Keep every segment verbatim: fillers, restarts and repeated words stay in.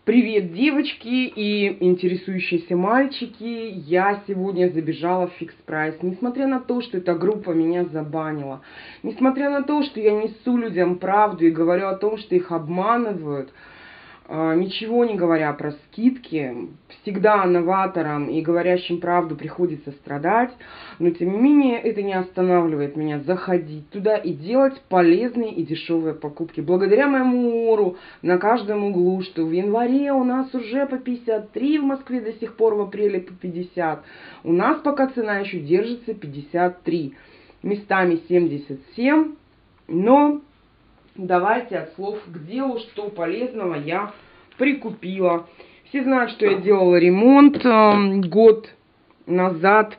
Привет, девочки и интересующиеся мальчики. Я сегодня забежала в Fix Price. Несмотря на то, что эта группа меня забанила, несмотря на то, что я несу людям правду и говорю о том, что их обманывают, ничего не говоря про скидки, всегда новаторам и говорящим правду приходится страдать, но тем не менее это не останавливает меня заходить туда и делать полезные и дешевые покупки. Благодаря моему ору на каждом углу, что в январе у нас уже по пятьдесят три, в Москве до сих пор в апреле по пятьдесят, у нас пока цена еще держится пятьдесят три, местами семьдесят семь, но... Давайте от слов к делу, что полезного я прикупила. Все знают, что я делала ремонт э, год назад,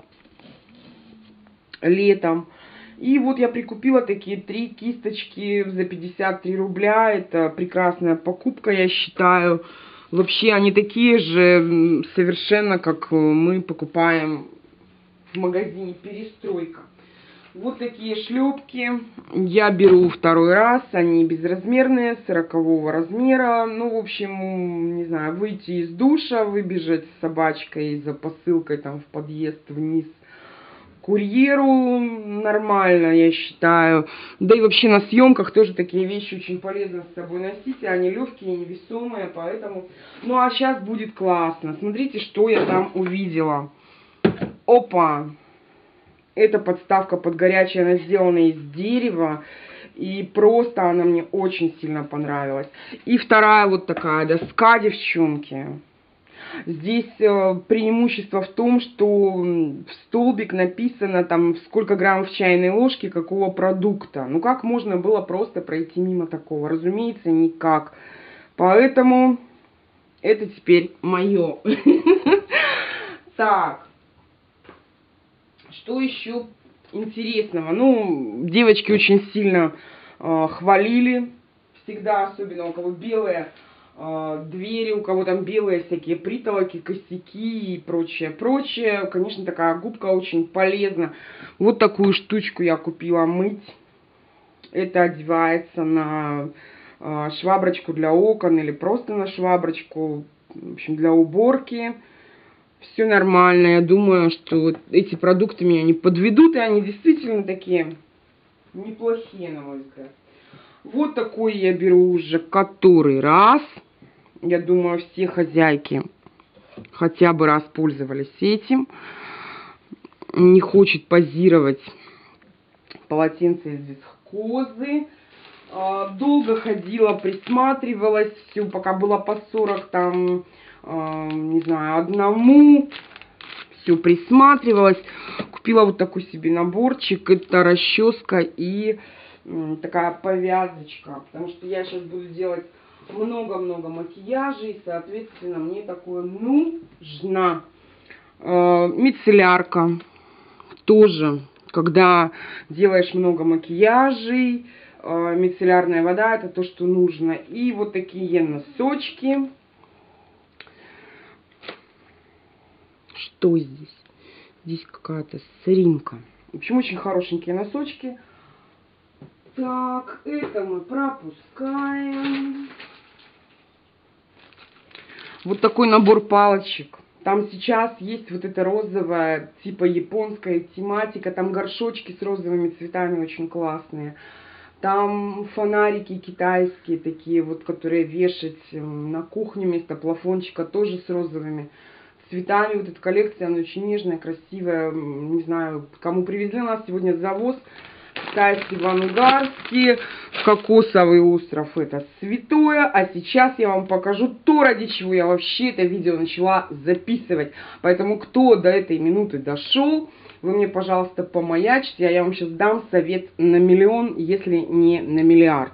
летом. И вот я прикупила такие три кисточки за пятьдесят три рубля. Это прекрасная покупка, я считаю. Вообще они такие же совершенно, как мы покупаем в магазине «Перестройка». Вот такие шлепки я беру второй раз, они безразмерные, сорокового размера. Ну, в общем, не знаю, выйти из душа, выбежать с собачкой за посылкой там в подъезд вниз курьеру нормально, я считаю. Да и вообще на съемках тоже такие вещи очень полезно с собой носить, они легкие, невесомые, поэтому... Ну, а сейчас будет классно. Смотрите, что я там увидела. Опа! Это подставка под горячее, она сделана из дерева. И просто она мне очень сильно понравилась. И вторая вот такая доска, девчонки. Здесь э, преимущество в том, что в столбик написано, там, сколько граммов чайной ложки, какого продукта. Ну, как можно было просто пройти мимо такого? Разумеется, никак. Поэтому это теперь мое. Так. Что еще интересного? Ну, девочки очень сильно э, хвалили. Всегда, особенно у кого белые э, двери, у кого там белые всякие притолоки, косяки и прочее, прочее. Конечно, такая губка очень полезна. Вот такую штучку я купила мыть. Это одевается на э, шваброчку для окон или просто на шваброчку, в общем, для уборки. Все нормально, я думаю, что вот эти продукты меня не подведут, и они действительно такие неплохие, на мой взгляд. Вот такой я беру уже который раз. Я думаю, все хозяйки хотя бы раз пользовались этим. Не хочет позировать полотенце из вискозы. Долго ходила, присматривалась, все, пока было по сорок там... не знаю, одному, все присматривалась, купила вот такой себе наборчик, это расческа и такая повязочка, потому что я сейчас буду делать много-много макияжей, соответственно, мне такое нужно. Мицеллярка тоже, когда делаешь много макияжей, мицеллярная вода, это то, что нужно. И вот такие носочки. Что здесь? Здесь какая-то сыринка. В общем, очень хорошенькие носочки. Так, это мы пропускаем. Вот такой набор палочек. Там сейчас есть вот эта розовая, типа японская тематика. Там горшочки с розовыми цветами очень классные. Там фонарики китайские такие, вот, которые вешать на кухне вместо плафончика, тоже с розовыми цветами. Вот эта коллекция, она очень нежная, красивая. Не знаю, кому привезли, у нас сегодня завоз. Китайский в Ангарске. Кокосовый остров, это святое. А сейчас я вам покажу то, ради чего я вообще это видео начала записывать. Поэтому, кто до этой минуты дошел, вы мне, пожалуйста, помаячьте, а я вам сейчас дам совет на миллион, если не на миллиард.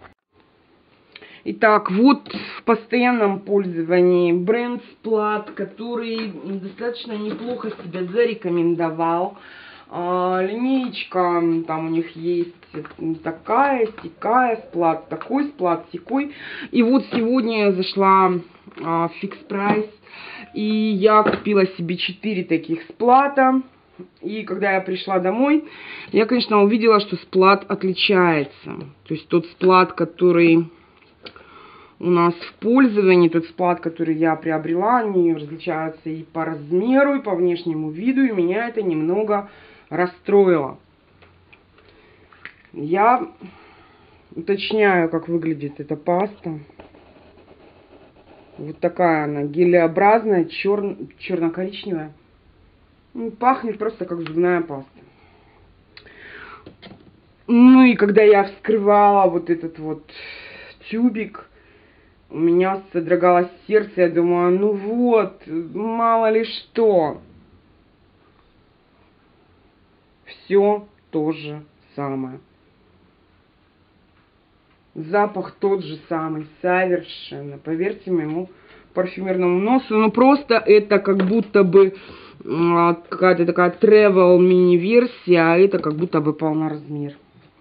Итак, вот в постоянном пользовании бренд Splat, который достаточно неплохо себя зарекомендовал. А, линеечка, там у них есть такая, сякая, Splat такой, Splat сякой. И вот сегодня я зашла а, в Fix Price, и я купила себе четыре таких Splat. И когда я пришла домой, я, конечно, увидела, что Splat отличается. То есть тот Splat, который у нас в пользовании. Тот склад, который я приобрела, они различаются и по размеру, и по внешнему виду, и меня это немного расстроило. Я уточняю, как выглядит эта паста. Вот такая она, гелеобразная, чер... черно-коричневая. Пахнет просто как зубная паста. Ну и когда я вскрывала вот этот вот тюбик, у меня содрогалось сердце, я думаю, ну вот, мало ли что. Все то же самое. Запах тот же самый, совершенно. Поверьте моему парфюмерному носу. Ну просто это как будто бы а, какая-то такая travel мини-версия, а это как будто бы полноразмер.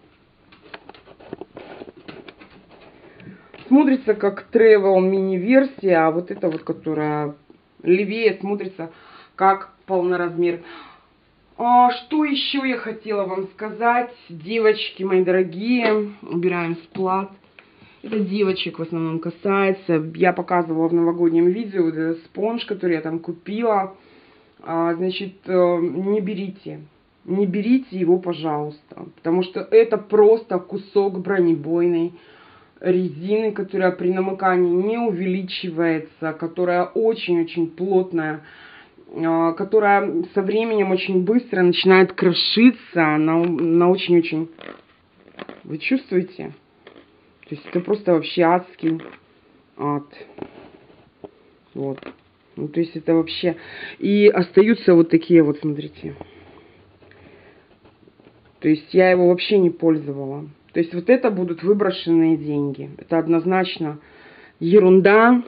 Смотрится как travel мини-версия, а вот эта вот, которая левее, смотрится как полноразмер. А что еще я хотела вам сказать, девочки мои дорогие, убираем склад. Это девочек в основном касается. Я показывала в новогоднем видео вот этот спонж, который я там купила. А, значит, не берите, не берите его, пожалуйста, потому что это просто кусок бронебойной резины, которая при намокании не увеличивается, которая очень-очень плотная, которая со временем очень быстро начинает крошиться, она, она очень-очень... Вы чувствуете? То есть это просто вообще адский ад. Вот. Ну, то есть это вообще... И остаются вот такие вот, смотрите. То есть я его вообще не пользовала. То есть вот это будут выброшенные деньги. Это однозначно ерунда.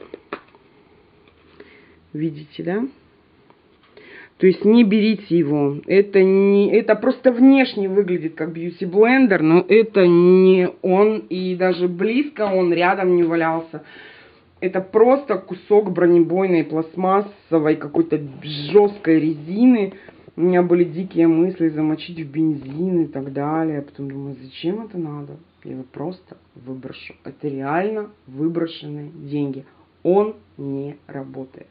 Видите, да? То есть не берите его. Это, не, это просто внешне выглядит как бьюти-блендер, но это не он. И даже близко он рядом не валялся. Это просто кусок бронебойной пластмассовой какой-то жесткой резины. У меня были дикие мысли замочить в бензин и так далее. Я потом думаю, зачем это надо? Я его просто выброшу. Это реально выброшенные деньги. Он не работает.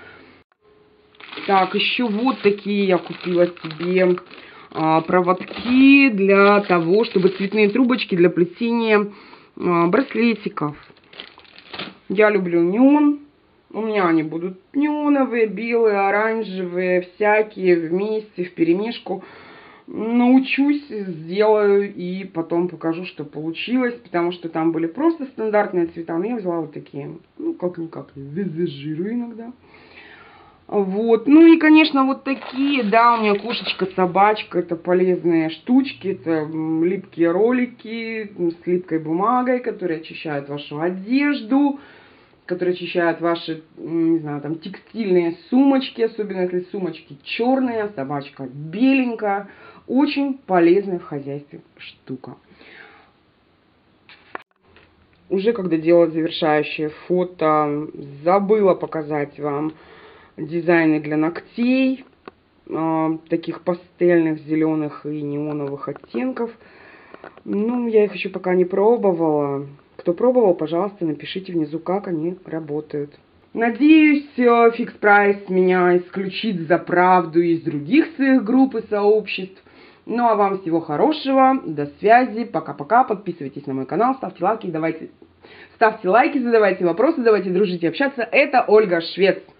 Так, еще вот такие я купила себе а, проводки для того, чтобы цветные трубочки для плетения а, браслетиков. Я люблю неон. У меня они будут неоновые, белые, оранжевые, всякие вместе, вперемешку. Научусь, сделаю и потом покажу, что получилось. Потому что там были просто стандартные цвета. Но я взяла вот такие. Ну, как-никак, визажирую иногда. Вот. Ну и, конечно, вот такие, да, у меня кошечка, собачка, это полезные штучки, это липкие ролики с липкой бумагой, которые очищают вашу одежду, которые очищают ваши, не знаю, там, текстильные сумочки, особенно если сумочки черные, собачка беленькая. Очень полезная в хозяйстве штука. Уже когда делала завершающее фото, забыла показать вам дизайны для ногтей, э, таких пастельных, зеленых и неоновых оттенков. Ну, я их еще пока не пробовала. Кто пробовал, пожалуйста, напишите внизу, как они работают. Надеюсь, Fix Price меня исключит за правду из других своих групп и сообществ. Ну, а вам всего хорошего, до связи, пока-пока, подписывайтесь на мой канал, ставьте лайки, давайте, ставьте лайки, задавайте вопросы, давайте дружить и общаться. Это Ольга Швец.